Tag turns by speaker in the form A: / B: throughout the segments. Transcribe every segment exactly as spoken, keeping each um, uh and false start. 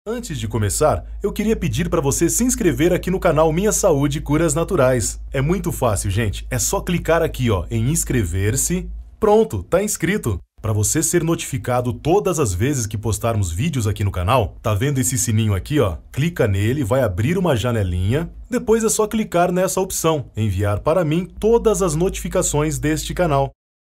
A: Antes de começar, eu queria pedir para você se inscrever aqui no canal Minha Saúde Curas Naturais. É muito fácil, gente. É só clicar aqui, ó, em inscrever-se. Pronto, tá inscrito. Para você ser notificado todas as vezes que postarmos vídeos aqui no canal, tá vendo esse sininho aqui, ó? Clica nele, vai abrir uma janelinha. Depois é só clicar nessa opção, enviar para mim todas as notificações deste canal.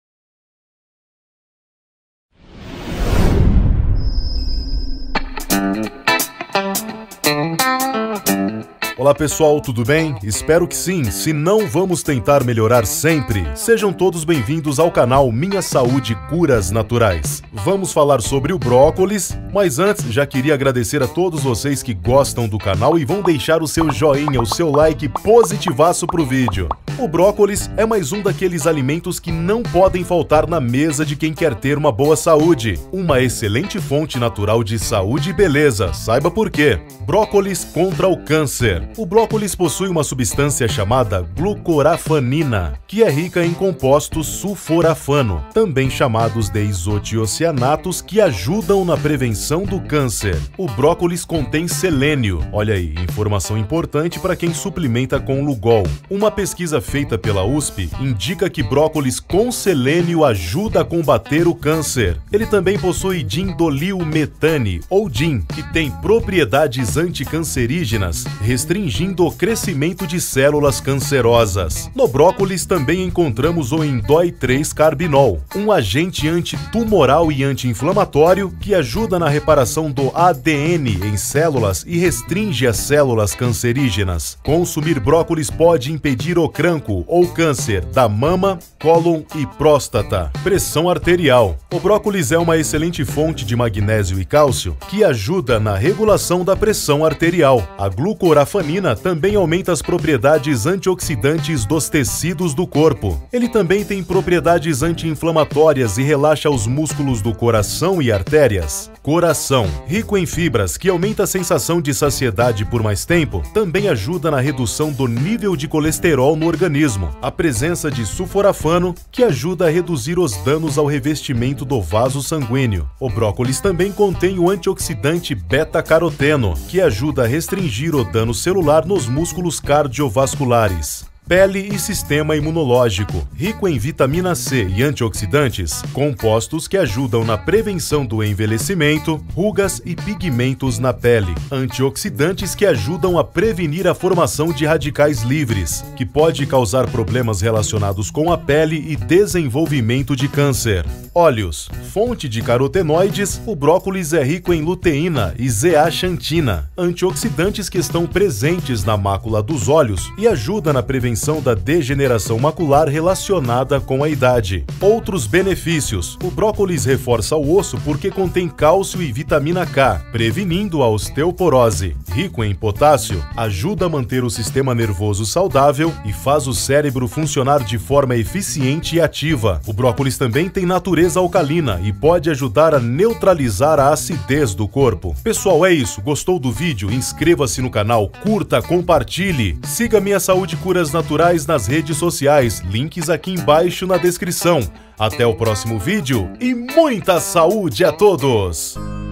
A: Olá pessoal, tudo bem? Espero que sim, se não vamos tentar melhorar sempre. Sejam todos bem-vindos ao canal Minha Saúde Curas Naturais. Vamos falar sobre o brócolis, mas antes já queria agradecer a todos vocês que gostam do canal e vão deixar o seu joinha, o seu like positivaço pro vídeo. O brócolis é mais um daqueles alimentos que não podem faltar na mesa de quem quer ter uma boa saúde. Uma excelente fonte natural de saúde e beleza, saiba por quê. Brócolis contra o câncer. O brócolis possui uma substância chamada glucorafanina, que é rica em compostos sulforafano, também chamados de isotiocianatos, que ajudam na prevenção do câncer. O brócolis contém selênio. Olha aí, informação importante para quem suplementa com Lugol. Uma pesquisa feita pela U S P indica que brócolis com selênio ajuda a combater o câncer. Ele também possui dindolilmetane, ou D I M, que tem propriedades anticancerígenas, restringindo o crescimento de células cancerosas. No brócolis também encontramos o indói três carbinol, um agente antitumoral e anti-inflamatório que ajuda na reparação do A D N em células e restringe as células cancerígenas. Consumir brócolis pode impedir o cancro ou câncer da mama, cólon e próstata. Pressão arterial. O brócolis é uma excelente fonte de magnésio e cálcio que ajuda na regulação da pressão arterial. A glucorafanina também aumenta as propriedades antioxidantes dos tecidos do corpo. Ele também tem propriedades anti-inflamatórias e relaxa os músculos do coração e artérias. Coração. Rico em fibras, que aumenta a sensação de saciedade por mais tempo, também ajuda na redução do nível de colesterol no organismo. A presença de sulforafano, que ajuda a reduzir os danos ao revestimento do vaso sanguíneo. O brócolis também contém o antioxidante beta-caroteno, que ajuda a restringir o dano celular nos músculos cardiovasculares. Pele e sistema imunológico. Rico em vitamina C e antioxidantes, compostos que ajudam na prevenção do envelhecimento, rugas e pigmentos na pele. Antioxidantes que ajudam a prevenir a formação de radicais livres, que pode causar problemas relacionados com a pele e desenvolvimento de câncer. Óleos. Fonte de carotenoides, o brócolis é rico em luteína e zeaxantina, antioxidantes que estão presentes na mácula dos olhos e ajudam na prevenção da degeneração macular relacionada com a idade. Outros benefícios. O brócolis reforça o osso porque contém cálcio e vitamina K, prevenindo a osteoporose. Rico em potássio, ajuda a manter o sistema nervoso saudável e faz o cérebro funcionar de forma eficiente e ativa. O brócolis também tem natureza alcalina e pode ajudar a neutralizar a acidez do corpo. Pessoal, é isso. Gostou do vídeo? Inscreva-se no canal, curta, compartilhe. Siga Minha Saúde Curas Naturais nas redes sociais, links aqui embaixo na descrição. Até o próximo vídeo e muita saúde a todos!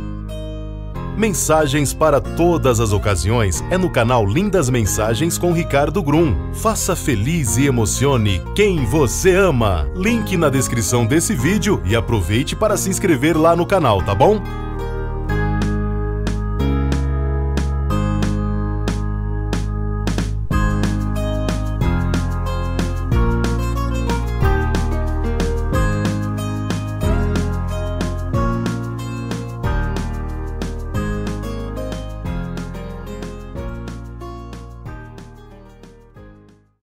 A: Mensagens para todas as ocasiões é no canal Lindas Mensagens com Ricardo Grum. Faça feliz e emocione quem você ama. Link na descrição desse vídeo e aproveite para se inscrever lá no canal, tá bom?